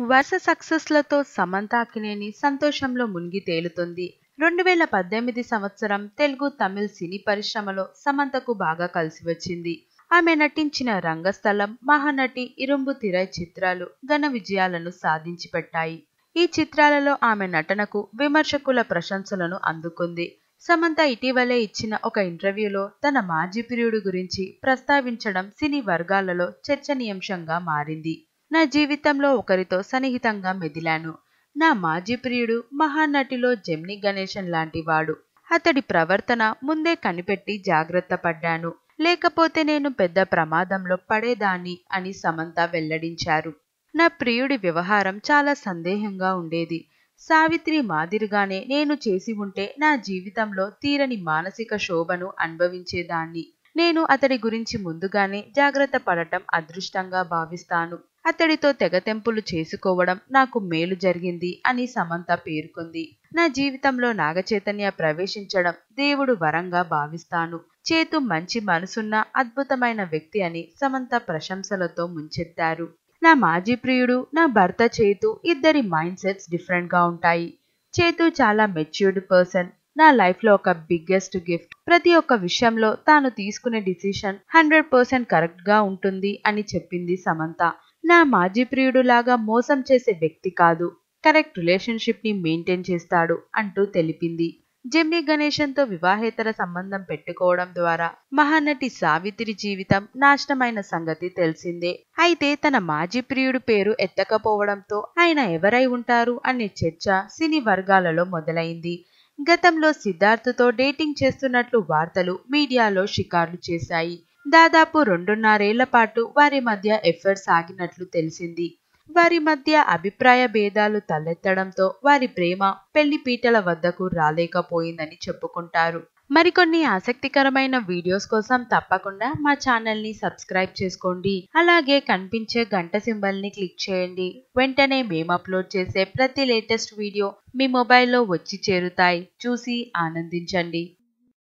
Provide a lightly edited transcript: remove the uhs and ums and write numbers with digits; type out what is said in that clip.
వరుస సక్సెస్లతో సమంత అక్కినేని సంతోషంలో మునిగి తేలుతుంది. 2018 సంవత్సరం తెలుగు, తమిళ్ సినీ పరిశ్రమలో సమంతకు బాగా కలిసివచ్చింది. ఆమె నటించిన రంగస్థలం, మహానటి, ఇరుంబుతిరై చిత్రాలు ఘన విజయాలను సాధించి పెట్టాయి. ఈ చిత్రాలలో ఆమె నటనకు విమర్శకుల ప్రశంసలను అందుకుంది. సమంత ఇటీవలే ఇచ్చిన ఒక ఇంటర్వ్యూలో తన మాజీ ప్రియుడి గురించి ప్రస్తావించడం సినీ వర్గాలలో చర్చనీయాంశంగా మారింది. నా జీవితంలో ఒకరితో సన్నిహితంగా మెదిలాను. నా మాజీ ప్రియుడు మహానటిలో జెమినీ గణేశన్ లాంటి వాడు. అతడి ప్రవర్తన ముందే కనిపెట్టి జాగ్రత్త పడ్డాను. లేకపోతే నేను పెద్ద ప్రమాదంలో పడేదాన్ని అని సమంత వెల్లడించారు. నా ప్రియుడి వ్యవహారం చాలా సందేహంగా ఉండేది. సావిత్రి మాదిరిగానే నేను చేసి ఉంటే నా జీవితంలో తీరని మానసిక శోభను అనుభవించేదాన్ని. నేను అతడి గురించి ముందుగానే జాగ్రత్త పడటం అదృష్టంగా భావిస్తాను. అతడితో తెగతెంపులు చేసుకోవడం నాకు మేలు జరిగింది అని సమంత పేర్కొంది. నా జీవితంలో నాగచైతన్య ప్రవేశించడం దేవుడు వరంగా భావిస్తాను. చేతు మంచి మనసున్న అద్భుతమైన వ్యక్తి అని సమంత ప్రశంసలతో ముంచెత్తారు. నా మాజీ ప్రియుడు, నా భర్త చేతు ఇద్దరి మైండ్ సెట్స్ డిఫరెంట్ గా ఉంటాయి. చేతు చాలా మెచ్యూర్డ్ పర్సన్. నా లైఫ్ లో ఒక బిగ్గెస్ట్ గిఫ్ట్. ప్రతి ఒక్క విషయంలో తాను తీసుకునే డిసిషన్ 100% కరెక్ట్ గా ఉంటుంది అని చెప్పింది సమంత. నా మాజీ ప్రియుడు లాగా మోసం చేసే వ్యక్తి కాదు, కరెక్ట్ రిలేషన్షిప్ ని మెయింటైన్ చేస్తాడు అంటూ తెలిపింది. జెమినీ గణేశన్ తో వివాహేతర సంబంధం పెట్టుకోవడం ద్వారా మహానటి సావిత్రి జీవితం నాశనమైన సంగతి తెలిసిందే. అయితే తన మాజీ ప్రియుడు పేరు ఎత్తకపోవడంతో ఆయన ఎవరై ఉంటారు అనే చర్చ సినీ వర్గాలలో మొదలైంది. గతంలో సిద్ధార్థ్తో డేటింగ్ చేస్తున్నట్లు వార్తలు మీడియాలో షికార్లు చేశాయి. దాదాపు 2.5 ఏళ్ల పాటు వారి మధ్య ఎఫైర్ సాగినట్లు తెలిసింది. వారి మధ్య అభిప్రాయ భేదాలు తలెత్తడంతో వారి ప్రేమ పెళ్లి పీటల వద్దకు రాలేకపోయిందని చెప్పుకుంటారు. మరికొన్ని ఆసక్తికరమైన వీడియోస్ కోసం తప్పకుండా మా ఛానల్ ని సబ్స్క్రైబ్ చేసుకోండి. అలాగే కనిపించే గంట సింబల్ ని క్లిక్ చేయండి. వెంటనే మేము అప్లోడ్ చేసే ప్రతి లేటెస్ట్ వీడియో మీ మొబైల్లో వచ్చి చేరుతాయి. చూసి ఆనందించండి.